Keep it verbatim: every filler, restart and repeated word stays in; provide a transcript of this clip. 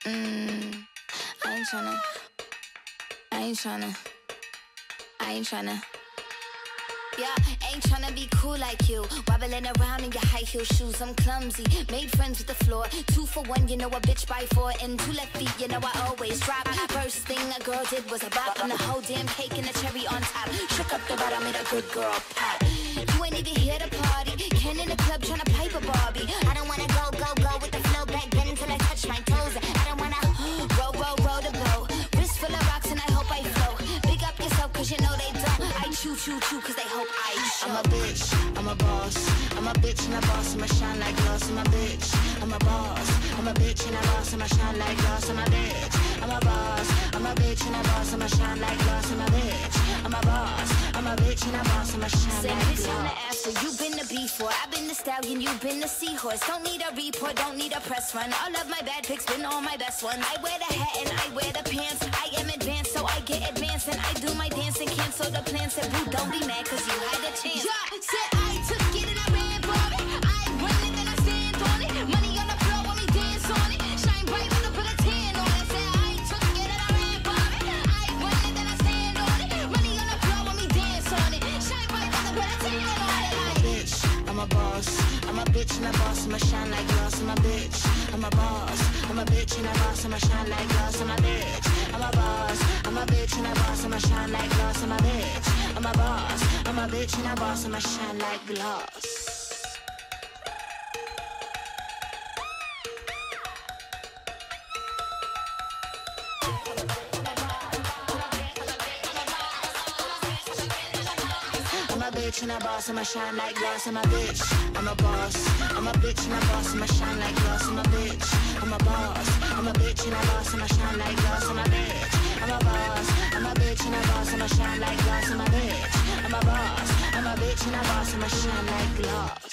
Mm, I ain't tryna, I ain't tryna, I ain't tryna. Yeah, ain't tryna be cool like you. Wobbling around in your high heel shoes, I'm clumsy. Made friends with the floor. Two for one, you know a bitch by four. And two left feet, you know I always drop. First thing a girl did was a bop. And the whole damn cake and the cherry on top. Shook up the bottom, made a good girl pop. You ain't even here to party. Ken in the club tryna pipe a Barbie. I don't wanna go, go, go with the flow back then until I touch my toes. I don't wanna roll, roll, roll the boat. Wrist full of rocks and I hope I float. Big up yourself cause you know they don't. I chew, chew, chew cause they hope I show. I'm a bitch, I'm a boss. I'm a bitch and a boss, I'ma shine like glass. I'm a bitch, I'm a boss. I'm a bitch and a boss, I'ma shine like glass. I'm a bitch, I'm a boss. I'm a bitch and a boss, I'ma shine like glass. I'm a bitch, I'm a boss. I'm a bitch and a boss, I'ma shine Say like bitch on the after, you been the before. I've been the stallion, you been the seahorse. Don't need a report, don't need a press run. All of my bad pics been all my best ones. I wear the hat and I wear the pants. I am advanced, so I get advanced. And I do my dance and cancel the plans. Said boo, don't be mad cause you had a chance. Yeah, said I took it and I ran for it. I run it and I stand on it. Money on the floor when we dance on it. Shine bright when I put a tan on it. Said I took it and I ran for it. I run it and I stand on it. Money on the floor when we dance on it. Shine bright when I put a tan on it. I'm a bitch, I'm a boss. I'm a bitch and a boss, I'ma shine like glass. I'm a bitch, I'm a boss. I'm a bitch and a boss, I'ma shine like glass. I'm a bitch, I'm a boss. I'm a bitch and a boss, I'ma shine like glass. I'm a bitch, I'm a boss. I'm a bitch and a boss, I'ma shine like glass. I'm a bitch and a boss, I'ma shine like glass. I'm a bitch, I'm a boss. I'm a bitch and a boss, I'ma shine like glass. I'm a bitch, I'm a boss. I'm a bitch and a boss, I'ma shine like glass. I'm a bitch, I'm a boss. I'm a bitch and a boss, I'ma shine like glass. I'm a bitch, I'm a boss. I'm a bitch and a boss, I'ma shine like glass.